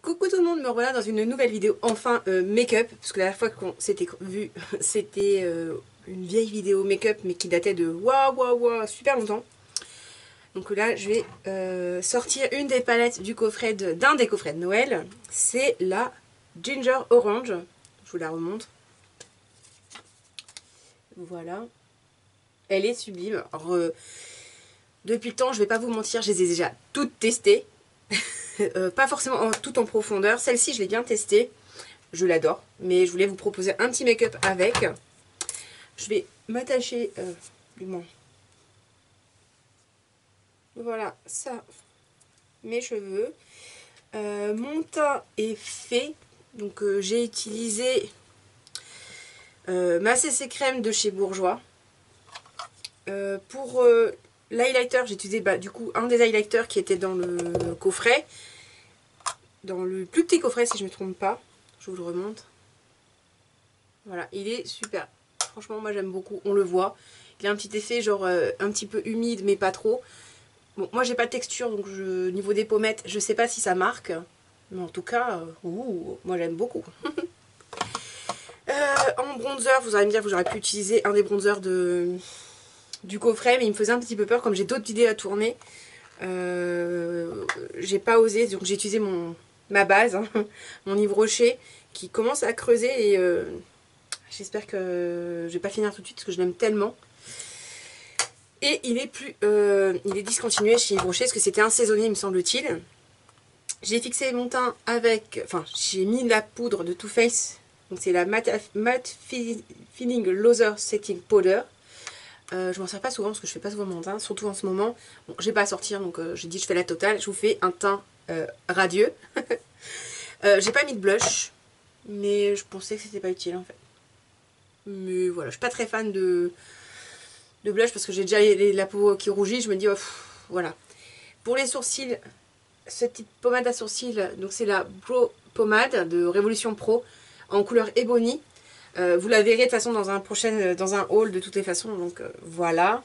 Coucou tout le monde, me revoilà dans une nouvelle vidéo, enfin make-up, parce que la dernière fois qu'on s'était vu, c'était une vieille vidéo make-up, mais qui datait de waouh, super longtemps. Donc là, je vais sortir une des palettes du coffret d'un des coffrets de Noël, c'est la Ginger Orange, je vous la remontre. Voilà, elle est sublime. Alors, depuis le temps, je vais pas vous mentir, je les ai déjà toutes testées. Pas forcément tout en profondeur. Celle-ci, je l'ai bien testée. Je l'adore. Mais je voulais vous proposer un petit make-up avec. Je vais m'attacher voilà, ça. Mes cheveux. Mon teint est fait. Donc, j'ai utilisé ma CC crème de chez Bourjois. Pour l'highlighter, j'ai utilisé du coup un des highlighters qui était dans le coffret. Dans le plus petit coffret si je ne me trompe pas. Je vous le remonte. Voilà, il est super. Franchement, moi j'aime beaucoup. On le voit. Il a un petit effet genre un petit peu humide mais pas trop. Bon, moi j'ai pas de texture donc niveau des pommettes, je sais pas si ça marque. Mais en tout cas, moi j'aime beaucoup. En bronzer, vous allez me dire que j'aurais pu utiliser un des bronzers du coffret. Mais il me faisait un petit peu peur comme j'ai d'autres vidéos à tourner. J'ai pas osé, donc j'ai utilisé ma base, hein, mon Yves Rocher qui commence à creuser et j'espère que je vais pas finir tout de suite parce que je l'aime tellement. Et il est discontinué chez Yves Rocher parce que c'était un saisonnier me semble-t-il. J'ai fixé mon teint avec, enfin j'ai mis la poudre de Too Faced, donc c'est la Matte Filling Loser Setting Powder. Je m'en sers pas souvent parce que je fais pas souvent mon teint, surtout en ce moment. Bon, j'ai pas à sortir donc j'ai dit je fais la totale. Je vous fais un teint radieux. J'ai pas mis de blush, mais je pensais que c'était pas utile en fait. Mais voilà, je suis pas très fan de blush parce que j'ai déjà la peau qui rougit. Je me dis oh, voilà. Pour les sourcils, cette petite pommade à sourcils, donc c'est la Brow Pommade de Révolution Pro en couleur Ebony. Vous la verrez de toute façon dans un haul de toutes les façons, donc voilà.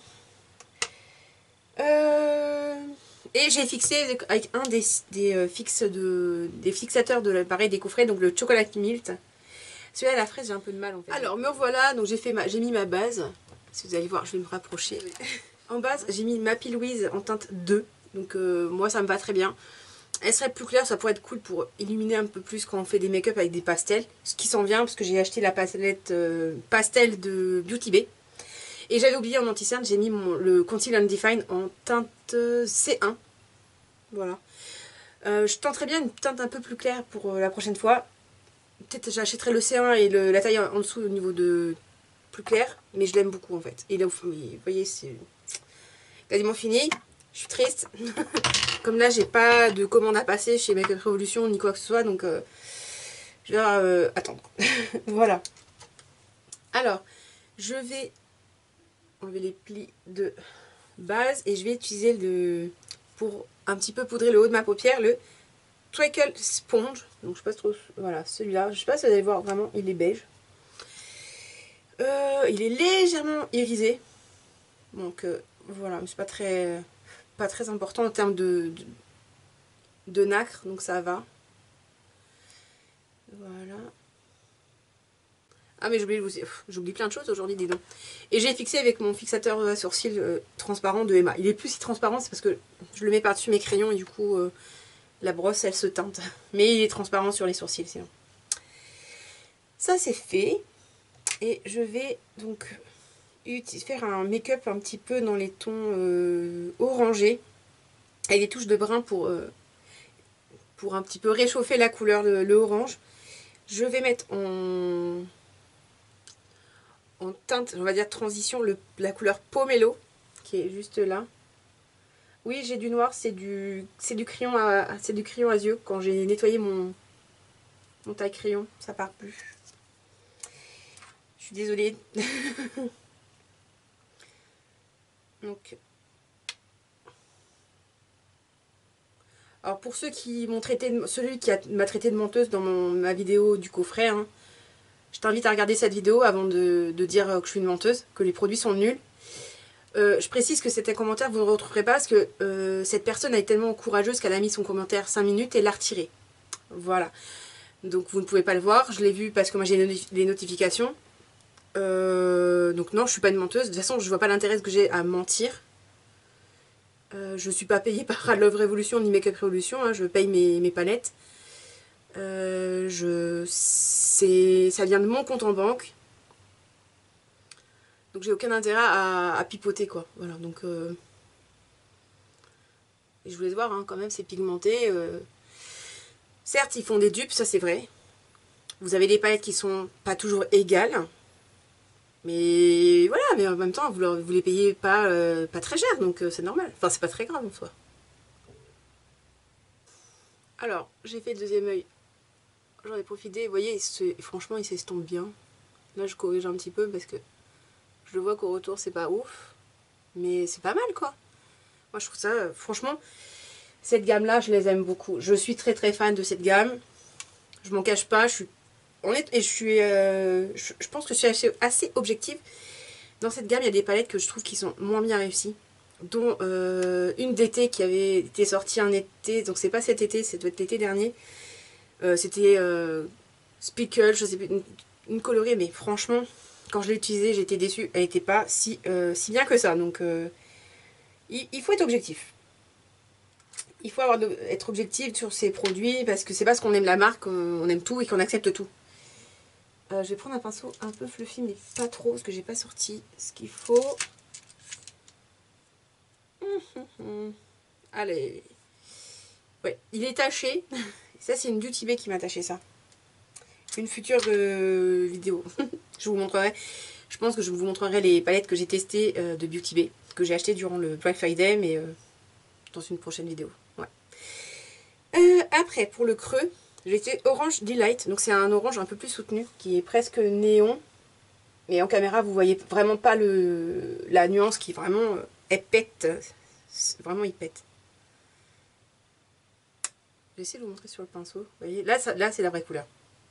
Et j'ai fixé avec un des fixateurs de l'appareil des coffrets, donc le Chocolate Milk. Celui-là à la fraise, j'ai un peu de mal en fait. Alors me voilà, donc j'ai mis ma base. Si vous allez voir, je vais me rapprocher. En base, j'ai mis ma Louise en teinte 2, donc moi ça me va très bien. Elle serait plus claire, ça pourrait être cool pour illuminer un peu plus quand on fait des make-up avec des pastels. Ce qui s'en vient parce que j'ai acheté la palette pastel de Beauty Bay. Et j'avais oublié en anti-cerne, j'ai mis le Conceal and Define en teinte C1. Voilà. Je tenterais bien une teinte un peu plus claire pour la prochaine fois. Peut-être j'achèterai le C1 et la taille en dessous au niveau de plus clair. Mais je l'aime beaucoup en fait. Et là, vous voyez, c'est quasiment fini. Je suis triste. Comme là, j'ai pas de commande à passer chez Make Up Revolution ni quoi que ce soit. Donc, je vais attendre. Voilà. Alors, je vais enlever les plis de base. Et je vais utiliser pour un petit peu poudrer le haut de ma paupière, le Twinkle Sponge. Donc, je sais pas trop. Voilà, celui-là. Je sais pas si vous allez voir vraiment, il est beige. Il est légèrement irisé. Donc, voilà. Mais c'est pas très important en termes de nacre, donc ça va. Voilà. Ah mais j'oublie plein de choses aujourd'hui, dis donc. Et j'ai fixé avec mon fixateur à sourcils transparent de Emma. Il est plus si transparent, c'est parce que je le mets par-dessus mes crayons et du coup la brosse elle se teinte. Mais il est transparent sur les sourcils sinon. Ça c'est fait. Et je vais donc faire un make-up un petit peu dans les tons orangés. Avec des touches de brun pour un petit peu réchauffer la couleur, le orange. Je vais mettre en teinte, on va dire transition, la couleur Pomelo, qui est juste là. Oui, j'ai du noir, c'est du crayon c'est du crayon à yeux. Quand j'ai nettoyé mon taille crayon, ça part plus. Je suis désolée. Donc, alors pour ceux qui m'ont traité, celui qui m'a traité de menteuse dans ma vidéo du coffret, hein, je t'invite à regarder cette vidéo avant de dire que je suis une menteuse, que les produits sont nuls. Je précise que c'était un commentaire, vous ne le retrouverez pas parce que cette personne est tellement courageuse qu'elle a mis son commentaire 5 minutes et l'a retiré. Voilà. Donc vous ne pouvez pas le voir. Je l'ai vu parce que moi j'ai les notifications. Donc non, je suis pas une menteuse. De toute façon, je vois pas l'intérêt que j'ai à mentir. Je suis pas payée par Love Revolution ni Makeup Revolution. Hein. Je paye mes palettes. Ça vient de mon compte en banque. Donc j'ai aucun intérêt à pipoter quoi. Voilà, donc et je voulais voir hein, quand même, c'est pigmenté. Certes, ils font des dupes, ça c'est vrai. Vous avez des palettes qui sont pas toujours égales. Mais voilà, mais en même temps, vous les payez pas, pas très cher, donc c'est normal. Enfin, c'est pas très grave en soi. Alors, j'ai fait le deuxième œil. J'en ai profité, vous voyez, franchement, il s'estompe bien. Là, je corrige un petit peu parce que je le vois qu'au retour, c'est pas ouf. Mais c'est pas mal, quoi. Moi, je trouve ça, franchement, cette gamme-là, je les aime beaucoup. Je suis très très fan de cette gamme. Je m'en cache pas, je suis honnête et je pense que je suis assez objective. Dans cette gamme, il y a des palettes que je trouve qui sont moins bien réussies. Dont une d'été qui avait été sortie un été, donc c'est pas cet été, ça doit être l'été dernier. C'était Speckle, je sais plus, une colorée, mais franchement, quand je l'ai utilisée, j'étais déçue. Elle n'était pas si bien que ça. Donc il faut être objectif. Il faut être objectif sur ces produits parce que c'est parce qu'on aime la marque, on aime tout et qu'on accepte tout. Je vais prendre un pinceau un peu fluffy mais pas trop parce que j'ai pas sorti ce qu'il faut. Allez. Ouais, il est taché. Ça c'est une Beauty Bay qui m'a taché ça. Une future vidéo. Je vous montrerai. Je pense que je vous montrerai les palettes que j'ai testées de Beauty Bay. Que j'ai achetées durant le Black Friday mais dans une prochaine vidéo. Ouais. Après, pour le creux, j'ai été Orange Delight. Donc c'est un orange un peu plus soutenu, qui est presque néon. Mais en caméra, vous voyez vraiment pas la nuance qui vraiment, elle pète. Vraiment, il pète. Je vais essayer de vous montrer sur le pinceau. Vous voyez, là c'est la vraie couleur.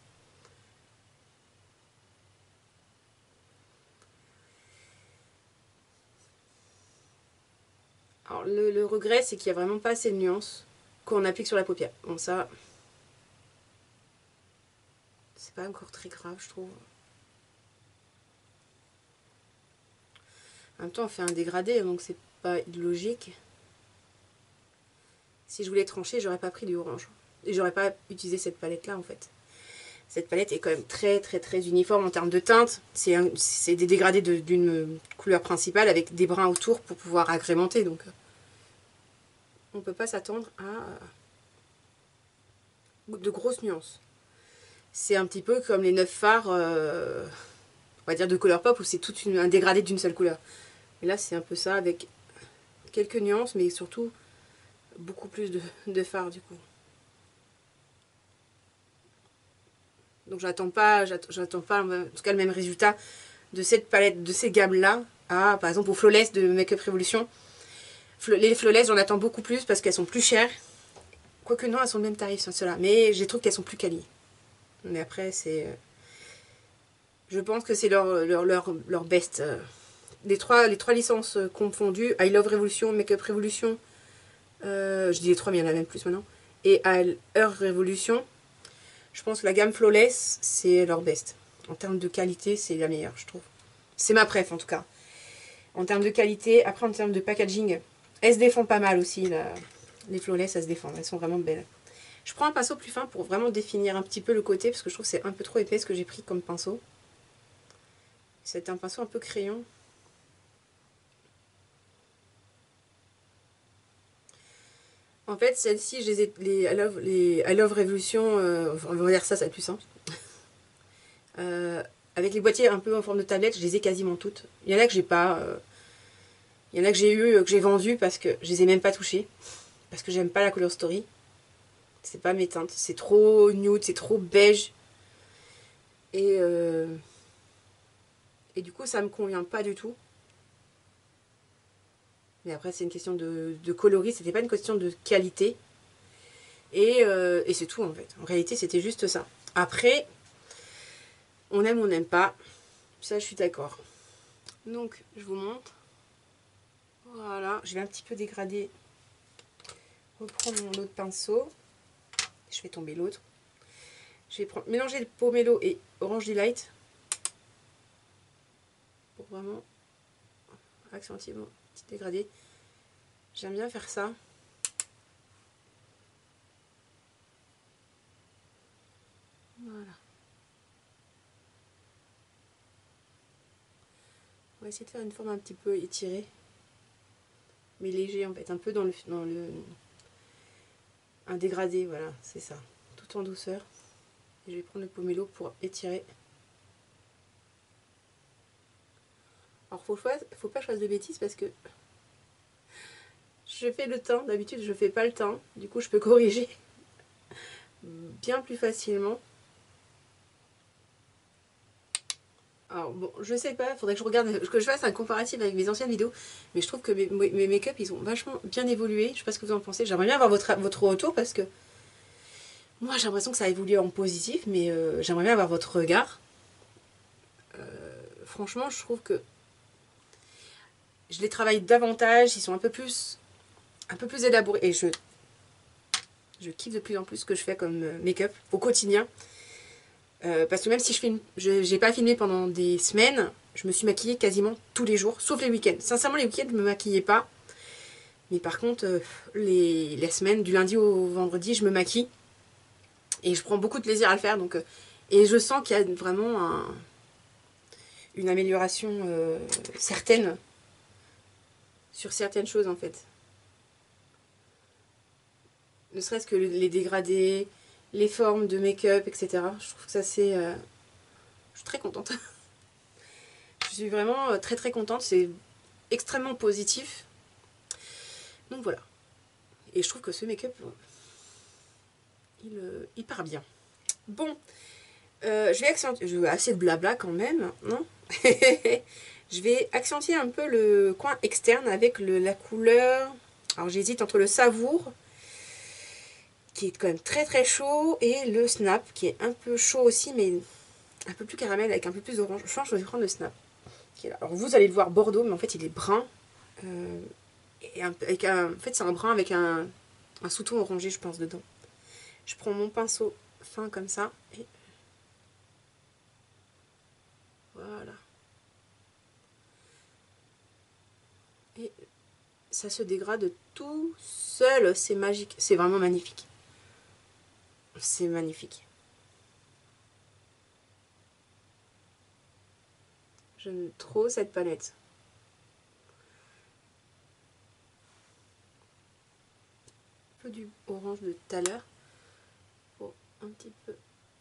Alors le regret, c'est qu'il n'y a vraiment pas assez de nuances qu'on applique sur la paupière. Bon, ça, c'est pas encore très grave, je trouve. En même temps, on fait un dégradé, donc c'est pas illogique. Si je voulais trancher, j'aurais pas pris du orange. Et j'aurais pas utilisé cette palette-là, en fait. Cette palette est quand même très très très uniforme en termes de teinte. C'est des dégradés d'une couleur principale avec des bruns autour pour pouvoir agrémenter. Donc on ne peut pas s'attendre à de grosses nuances. C'est un petit peu comme les 9 fards, on va dire de Colourpop, où c'est tout un dégradé d'une seule couleur. Et là c'est un peu ça avec quelques nuances, mais surtout beaucoup plus de fards du coup. Donc j'attends pas en tout cas le même résultat de cette palette, de ces gammes là, à par exemple au Flawless de Makeup Revolution. Les Flawless j'en attends beaucoup plus parce qu'elles sont plus chères. Quoique non, elles sont le même tarif sur cela, mais je trouve qu'elles sont plus quali. Mais après c'est... je pense que c'est leur best. Les trois licences confondues, I Love Revolution, Makeup Revolution, je dis les trois mais il y en a même plus maintenant, et Her Revolution. Je pense que la gamme Flawless, c'est leur best. En termes de qualité, c'est la meilleure, je trouve. C'est ma préf, en tout cas. En termes de qualité, après, en termes de packaging, elles se défendent pas mal aussi. Les Flawless, elles se défendent. Elles sont vraiment belles. Je prends un pinceau plus fin pour vraiment définir un petit peu le côté, parce que je trouve que c'est un peu trop épais ce que j'ai pris comme pinceau. C'est un pinceau un peu crayon. En fait, celles-ci, les I Love Revolution, on va dire ça, c'est le plus simple. Avec les boîtiers un peu en forme de tablette, je les ai quasiment toutes. Il y en a que j'ai pas. Il y en a que j'ai eu, que j'ai vendu parce que je les ai même pas touchées. Parce que j'aime pas la couleur Story. C'est pas mes teintes. C'est trop nude, c'est trop beige. Et du coup, ça me convient pas du tout. Mais après, c'est une question de coloris. C'était pas une question de qualité. Et c'est tout en fait. En réalité, c'était juste ça. Après, on aime ou on n'aime pas. Ça, je suis d'accord. Donc, je vous montre. Voilà. Je vais un petit peu dégrader. Reprendre mon autre pinceau. Je fais tomber l'autre. Je vais mélanger le pomelo et Orange Delight pour vraiment accentuer mon petit dégradé. J'aime bien faire ça. Voilà. On va essayer de faire une forme un petit peu étirée. Mais léger en fait, un peu dans le un dégradé, voilà, c'est ça. Tout en douceur. Et je vais prendre le pomelo pour étirer. Alors faut pas choisir de bêtises parce que je fais le teint, d'habitude je fais pas le teint, du coup je peux corriger bien plus facilement. Alors bon, je sais pas, faudrait que je regarde, que je fasse un comparatif avec mes anciennes vidéos, mais je trouve que mes make-up ils ont vachement bien évolué, je sais pas ce que vous en pensez, j'aimerais bien avoir votre retour parce que moi j'ai l'impression que ça a évolué en positif, mais j'aimerais bien avoir votre regard. Franchement je trouve que je les travaille davantage, ils sont un peu plus élaborés et je kiffe de plus en plus ce que je fais comme make-up au quotidien. Parce que même si j'ai pas filmé pendant des semaines, je me suis maquillée quasiment tous les jours, sauf les week-ends. Sincèrement, les week-ends, je me maquillais pas. Mais par contre, les semaines, du lundi au vendredi, je me maquille. Et je prends beaucoup de plaisir à le faire. Donc, et je sens qu'il y a vraiment une amélioration certaine sur certaines choses en fait. Ne serait-ce que les dégradés, les formes de make-up, etc. Je trouve que ça c'est... je suis très contente. Je suis vraiment très très contente. C'est extrêmement positif. Donc voilà. Et je trouve que ce make-up, il part bien. Bon, je vais accentuer... Je veux assez de blabla quand même, non? Je vais accentuer un peu le coin externe avec la couleur... Alors j'hésite entre le Savour, qui est quand même très très chaud, et le Snap, qui est un peu chaud aussi, mais un peu plus caramel, avec un peu plus d'orange. Je pense que je vais prendre le Snap. Qui est là. Alors vous allez le voir Bordeaux, mais en fait il est brun. Et en fait c'est un brun avec un sous-ton orangé, je pense, dedans. Je prends mon pinceau fin comme ça, et voilà. Et ça se dégrade tout seul, c'est magique, c'est vraiment magnifique. C'est magnifique. J'aime trop cette palette. Un peu du orange de tout à l'heure pour un petit peu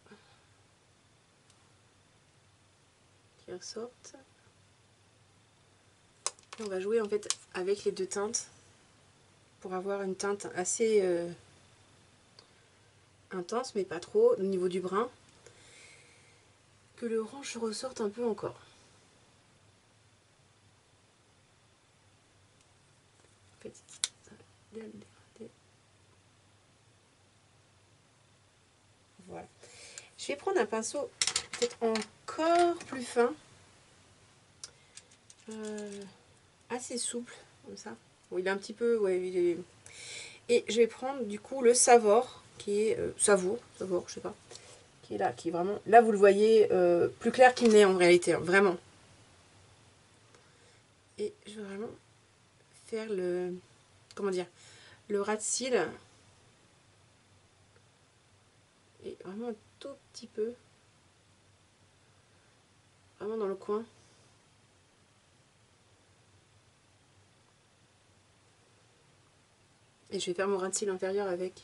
qui ressorte. Et on va jouer en fait avec les deux teintes pour avoir une teinte assez intense mais pas trop au niveau du brun, que le orange ressorte un peu encore. En fait, ça va bien le dégrader. Voilà. Je vais prendre un pinceau peut-être encore plus fin, assez souple comme ça. Bon, il est un petit peu, ouais, il est... Et je vais prendre du coup le Savor, qui est Savour, je sais pas, qui est là, qui est vraiment, là vous le voyez plus clair qu'il n'est en réalité, hein, vraiment. Et je vais vraiment faire le, comment dire, le ras de cils, et vraiment un tout petit peu, vraiment dans le coin. Et je vais faire mon ras de cils inférieur avec.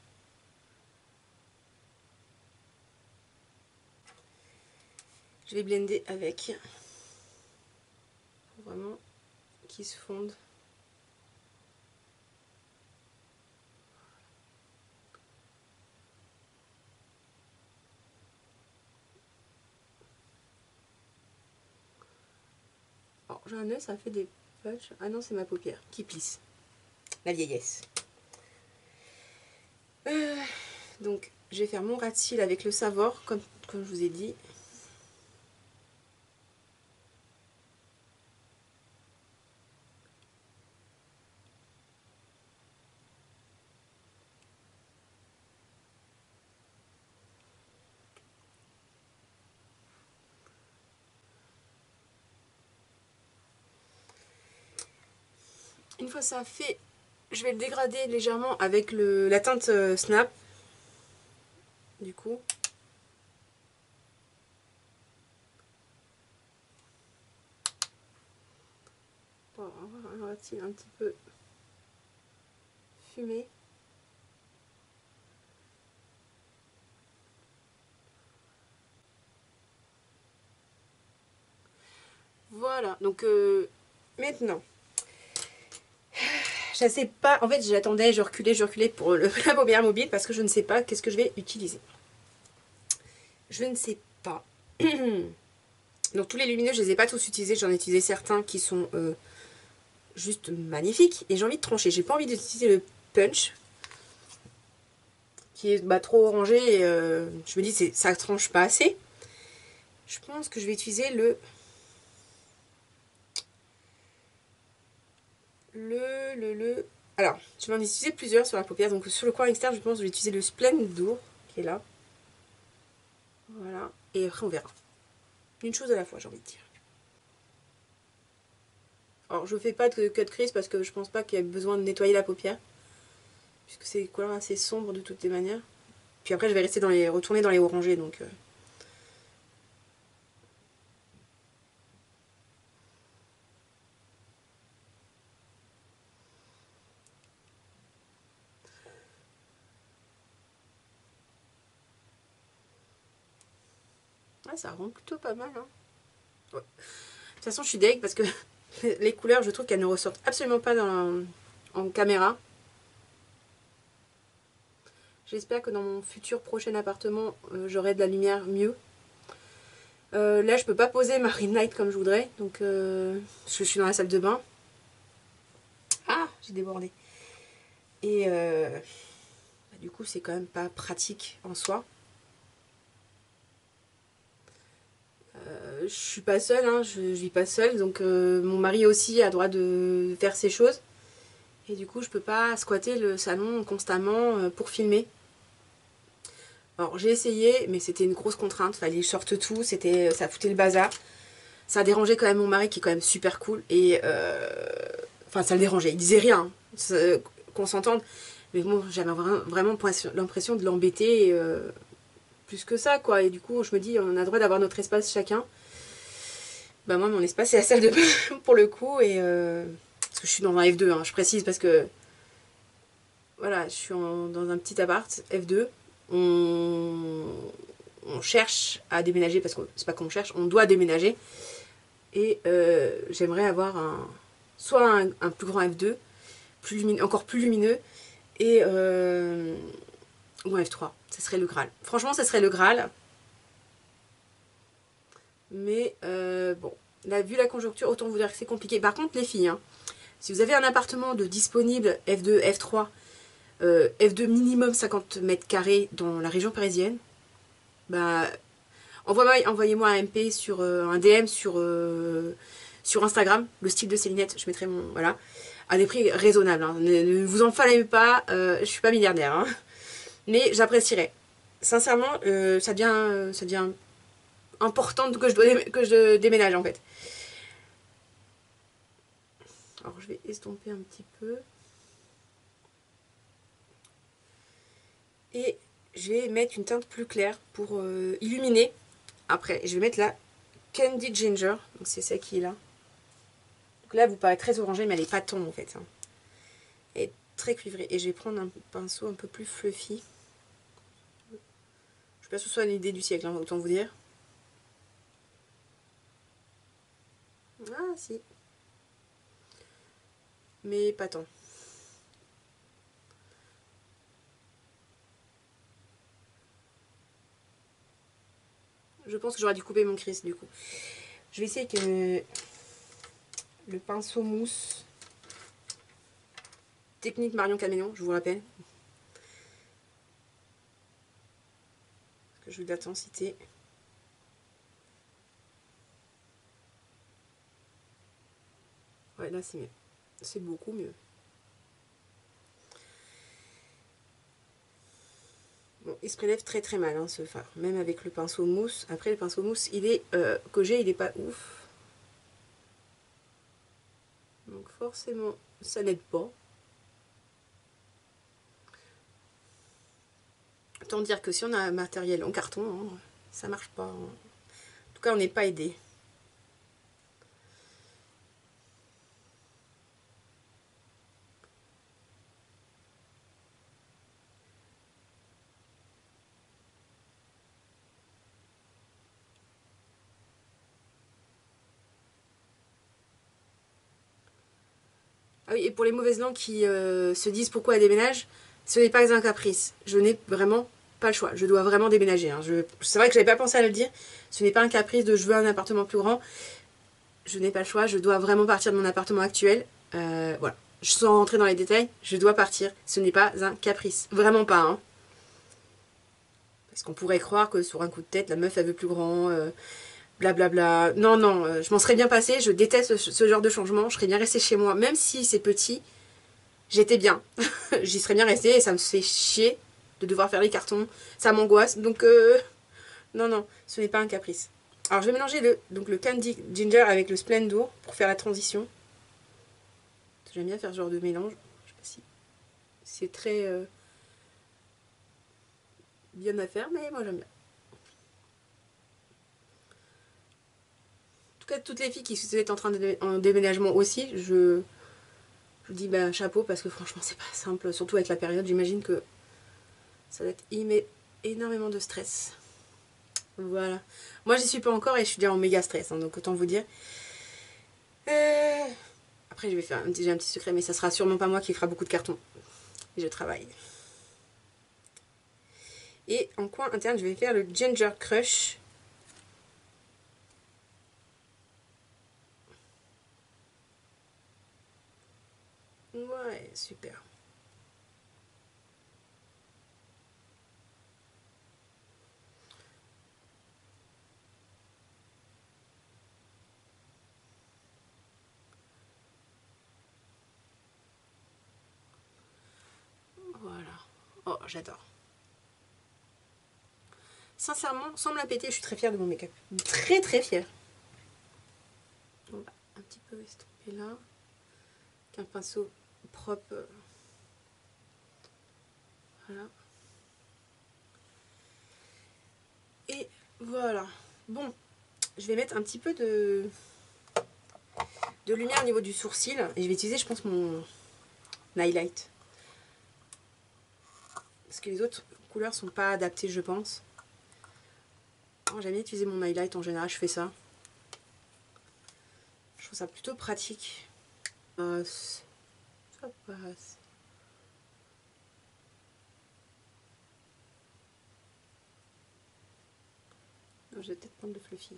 Je vais blender avec, pour vraiment qu'ils se fondent. Alors j'ai un œil, ça fait des patchs. Ah non, c'est ma paupière qui plisse. La vieillesse. Donc je vais faire mon ras de cils avec le Savor, comme je vous ai dit. Une fois ça fait, je vais le dégrader légèrement avec la teinte Snap. Du coup. Bon, on va-t-il un petit peu fumer. Voilà, donc maintenant, je sais pas, en fait j'attendais, je reculais pour la paupière mobile parce que je ne sais pas qu'est-ce que je vais utiliser. Je ne sais pas. Donc tous les lumineux, je les ai pas tous utilisés, j'en ai utilisé certains qui sont juste magnifiques et j'ai envie de trancher. J'ai pas envie d'utiliser le punch qui est trop orangé et je me dis ça tranche pas assez. Je pense que je vais utiliser alors, je vais en utiliser plusieurs sur la paupière. Donc sur le coin externe, je pense que je vais utiliser le Splendour qui est là. Voilà. Et après, on verra. Une chose à la fois, j'ai envie de dire. Alors, je fais pas de cut crease parce que je pense pas qu'il y ait besoin de nettoyer la paupière. Puisque c'est des couleurs assez sombres de toutes les manières. Puis après, je vais retourner dans les orangés. Donc... Ouais, ça rend plutôt pas mal. Hein. Ouais. De toute façon, je suis deg parce que les couleurs, je trouve qu'elles ne ressortent absolument pas en caméra. J'espère que dans mon futur prochain appartement, j'aurai de la lumière mieux. Là, je peux pas poser ma ring light comme je voudrais. Donc, je suis dans la salle de bain. Ah, j'ai débordé. Et du coup, c'est quand même pas pratique en soi. Je suis pas seule, hein, je vis pas seule. Donc, mon mari aussi a droit de faire ses choses. Et du coup, je peux pas squatter le salon constamment pour filmer. Alors j'ai essayé, mais c'était une grosse contrainte, fallait que je sorte tout, ça foutait le bazar. Ça a dérangé quand même mon mari qui est quand même super cool. Et enfin ça le dérangeait, il disait rien, qu'on s'entende. Mais bon, j'avais vraiment l'impression de l'embêter plus que ça quoi. Et du coup je me dis on a le droit d'avoir notre espace chacun. Bah moi mon espace c'est la salle de bain pour le coup. Et parce que je suis dans un F2, hein, je précise parce que voilà, je suis dans un petit appart F2. On cherche à déménager parce que c'est pas qu'on cherche, on doit déménager. Et j'aimerais avoir soit un plus grand F2, encore plus lumineux, et ou un F3. Ça serait le Graal. Franchement, ça serait le Graal. Mais bon, là, vu la conjoncture, autant vous dire que c'est compliqué. Par contre, les filles, hein, si vous avez un appartement de disponible F2, F3, F2 minimum 50 mètres carrés dans la région parisienne, bah envoyez-moi un MP sur un DM sur Instagram, le style de Célinette, je mettrai mon voilà, à des prix raisonnables. Hein. Ne vous en fallait pas, je suis pas milliardaire, hein. Mais j'apprécierais. Sincèrement, ça devient important que je déménage en fait. Alors je vais estomper un petit peu. Et je vais mettre une teinte plus claire pour illuminer. Après, je vais mettre la Candy Ginger. Donc c'est celle qui est là. Donc là, elle vous paraît très orangée, mais elle n'est pas ton en fait. Hein. Elle est très cuivrée. Et je vais prendre un pinceau un peu plus fluffy. Je ne sais pas si ce soit une idée du siècle, hein, autant vous dire. Ah si. Mais pas tant. Je pense que j'aurais dû couper mon crise du coup. Je vais essayer que le pinceau mousse technique Marion Caméléon, je vous rappelle. Parce que je veux de l'intensité. Ouais, là c'est mieux. C'est beaucoup mieux. Bon, il se prélève très très mal hein, ce fard, même avec le pinceau mousse. Après le pinceau mousse, il est que j'ai, il est pas ouf. Donc forcément, ça n'aide pas. Autant dire que si on a un matériel en carton, hein, ça marche pas. En tout cas, on n'est pas aidé. Ah oui, et pour les mauvaises langues qui se disent pourquoi elle déménage, ce n'est pas un caprice. Je n'ai vraiment pas le choix. Je dois vraiment déménager. Hein. C'est vrai que je n'avais pas pensé à le dire. Ce n'est pas un caprice de je veux un appartement plus grand. Je n'ai pas le choix. Je dois vraiment partir de mon appartement actuel. Voilà. Sans rentrer dans les détails, je dois partir. Ce n'est pas un caprice. Vraiment pas. Hein. Parce qu'on pourrait croire que sur un coup de tête, la meuf elle veut plus grand. Blablabla. Non, non, je m'en serais bien passé. Je déteste ce genre de changement. Je serais bien restée chez moi. Même si c'est petit, j'étais bien. J'y serais bien restée et ça me fait chier de devoir faire les cartons. Ça m'angoisse. Donc, non, non, ce n'est pas un caprice. Alors, je vais mélanger le Candy Ginger avec le Splendor pour faire la transition. J'aime bien faire ce genre de mélange. Je sais pas si c'est très bien à faire, mais moi j'aime bien. Toutes les filles qui sont en train en déménagement aussi, je vous dis bah, chapeau parce que franchement c'est pas simple, surtout avec la période, j'imagine que ça va être énormément de stress. Voilà. Moi j'y suis pas encore et je suis déjà en méga stress, hein, donc autant vous dire. Après je vais faire j'ai un petit secret, mais ça sera sûrement pas moi qui fera beaucoup de cartons. Et je travaille. Et en coin interne je vais faire le Ginger Crush. Ouais, super. Voilà. Oh, j'adore. Sincèrement, sans me la péter, je suis très fière de mon make-up. Très très fière. On va un petit peu estomper là. Avec un pinceau propre. Voilà. Et voilà. Bon, je vais mettre un petit peu de lumière au niveau du sourcil. Et je vais utiliser, je pense, mon highlight. Parce que les autres couleurs sont pas adaptées, je pense. J'aime bien utiliser mon highlight, en général, je fais ça. Je trouve ça plutôt pratique. Ça passe. Non, je vais peut-être prendre le fluffy.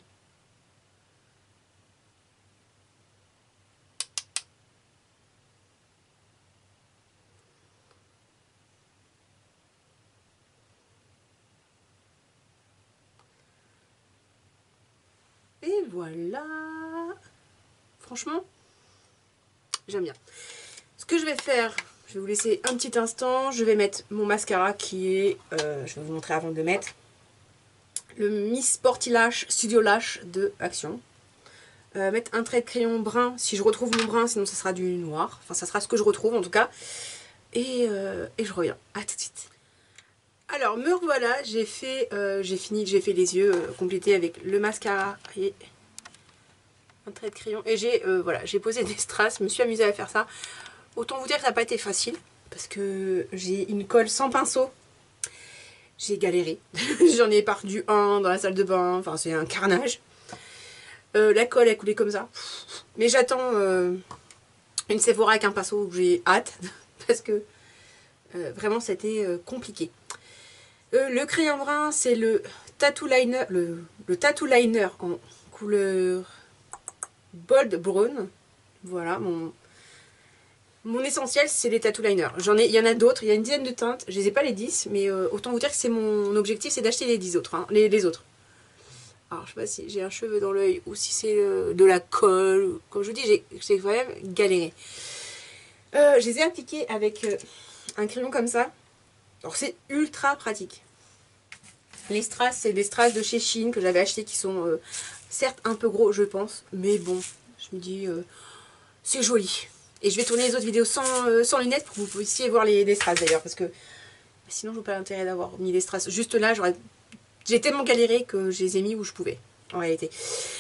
Et voilà. Franchement, j'aime bien. Ce que je vais faire, je vais vous laisser un petit instant. Je vais mettre mon mascara qui est, je vais vous montrer avant de le mettre, le Miss Sporty Lash Studio Lash de Action. Mettre un trait de crayon brun, si je retrouve mon brun, sinon ça sera du noir. Enfin, ça sera ce que je retrouve en tout cas. Et je reviens. À tout de suite. Alors, me revoilà, j'ai fait les yeux complétés avec le mascara et un trait de crayon. Et j'ai posé des strass, je me suis amusée à faire ça. Autant vous dire que ça n'a pas été facile, parce que j'ai une colle sans pinceau. J'ai galéré. J'en ai perdu un dans la salle de bain, enfin c'est un carnage. La colle a coulé comme ça. Mais j'attends une Sephora avec un pinceau où j'ai hâte, parce que vraiment c'était compliqué. Le crayon brun, c'est le Tattoo Liner, le Tattoo Liner en couleur Bold Brown. Voilà, mon essentiel, c'est les Tattoo Liners. Il y en a d'autres, il y a une dizaine de teintes. Je les ai pas les 10, mais autant vous dire que c'est mon objectif, c'est d'acheter les 10 autres, hein, les autres. Alors, je sais pas si j'ai un cheveu dans l'œil ou si c'est de la colle. Comme je vous dis, j'ai quand même galéré. Je les ai appliqués avec un crayon comme ça. Alors, c'est ultra pratique. Les strass, c'est des strass de chez Shein que j'avais acheté qui sont certes un peu gros, je pense. Mais bon, je me dis, c'est joli. Et je vais tourner les autres vidéos sans lunettes pour que vous puissiez voir les strass d'ailleurs. Parce que sinon, je n'ai pas l'intérêt d'avoir mis les strass. Juste là, j'ai tellement galéré que je les ai mis où je pouvais, en réalité.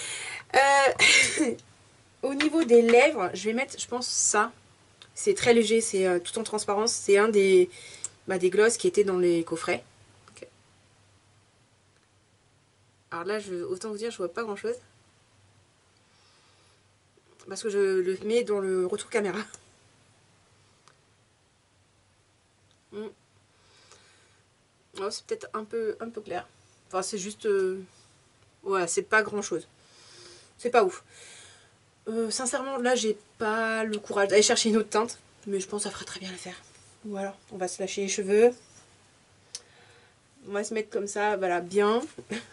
Au niveau des lèvres, je vais mettre, je pense, ça. C'est très léger, c'est tout en transparence. C'est un des gloss qui étaient dans les coffrets. Okay. Alors là, autant vous dire, je vois pas grand chose. Parce que je le mets dans le retour caméra. Oh, c'est peut-être un peu clair. Enfin, c'est juste... voilà, c'est pas grand chose. C'est pas ouf. Sincèrement, là, j'ai pas le courage d'aller chercher une autre teinte. Mais je pense que ça fera très bien l'affaire. Voilà, on va se lâcher les cheveux. On va se mettre comme ça, voilà, bien.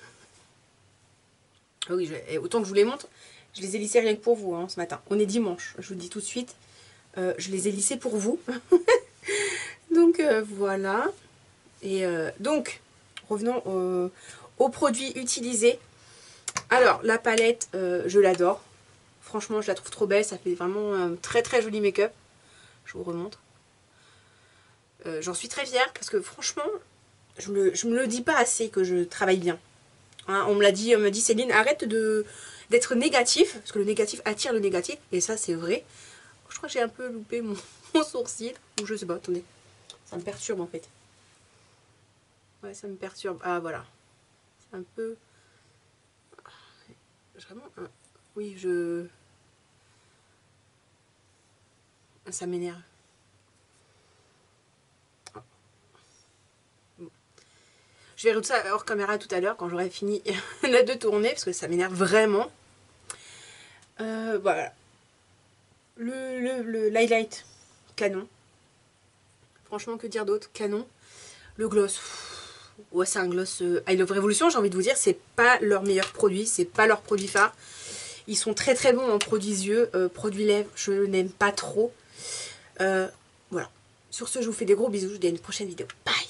Ah oui, autant que je vous les montre, je les ai lissés rien que pour vous hein, ce matin. On est dimanche, je vous le dis tout de suite. Je les ai lissés pour vous. Donc voilà. Et donc, revenons aux produits utilisés. Alors, la palette, je l'adore. Franchement, je la trouve trop belle. Ça fait vraiment un très très joli make-up. Je vous remontre. J'en suis très fière parce que franchement, je me le dis pas assez que je travaille bien. Hein, on me dit Céline, arrête d'être négatif, parce que le négatif attire le négatif, et ça c'est vrai. Je crois que j'ai un peu loupé mon sourcil, ou je sais pas, attendez. Ça me perturbe en fait. Ouais, ça me perturbe. Ah voilà. C'est un peu... Vraiment... Oui, ça m'énerve. Je verrai tout ça hors caméra tout à l'heure quand j'aurai fini de tourner parce que ça m'énerve vraiment. Voilà. L'highlight, canon. Franchement, que dire d'autre? Canon. Le gloss. Ouais, c'est un gloss I Love Revolution, j'ai envie de vous dire. C'est pas leur meilleur produit, c'est pas leur produit phare. Ils sont très très bons en produits yeux. Produits lèvres, je n'aime pas trop. Voilà. Sur ce, je vous fais des gros bisous. Je vous dis à une prochaine vidéo. Bye!